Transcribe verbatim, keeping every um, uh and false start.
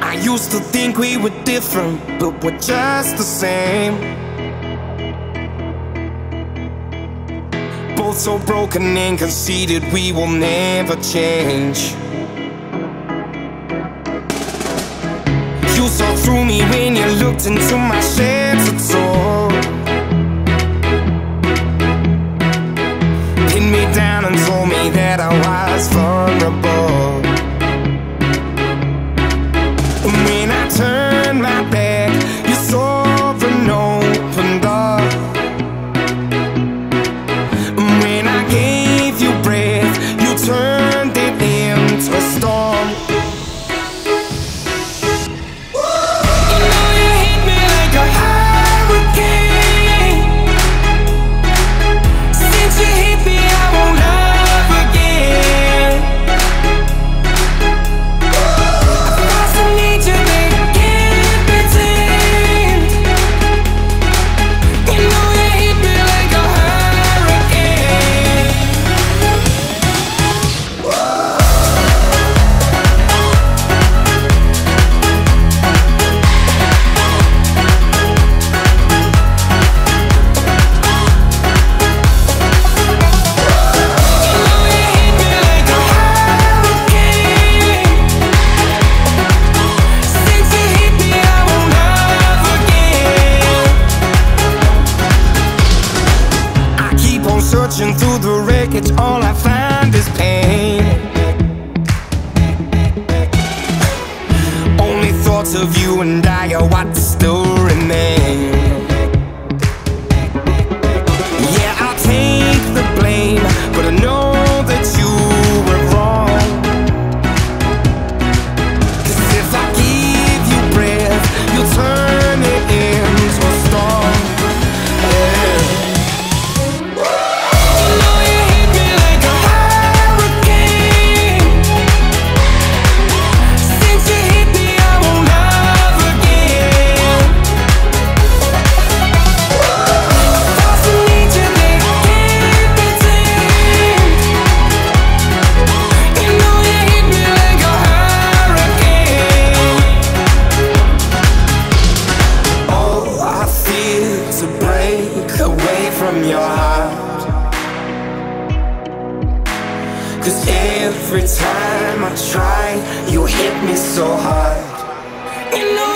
I used to think we were different, but we're just the same. Both so broken and conceited, we will never change. You saw through me when you looked into my shattered soul. Pinned me down and told me that I was vulnerable. And when I turned my back, you saw an open door. And when I gave you breath, you turned it into a storm. Searching through the wreckage, all I find is pain. Only thoughts of you and I are what still remain. Yeah, I'll take the blame, but I know that you were wrong. 'Cause if I give you breath, you'll turn it into a storm. Yeah. Away from your heart, 'cause every time I try, you hit me so hard. You know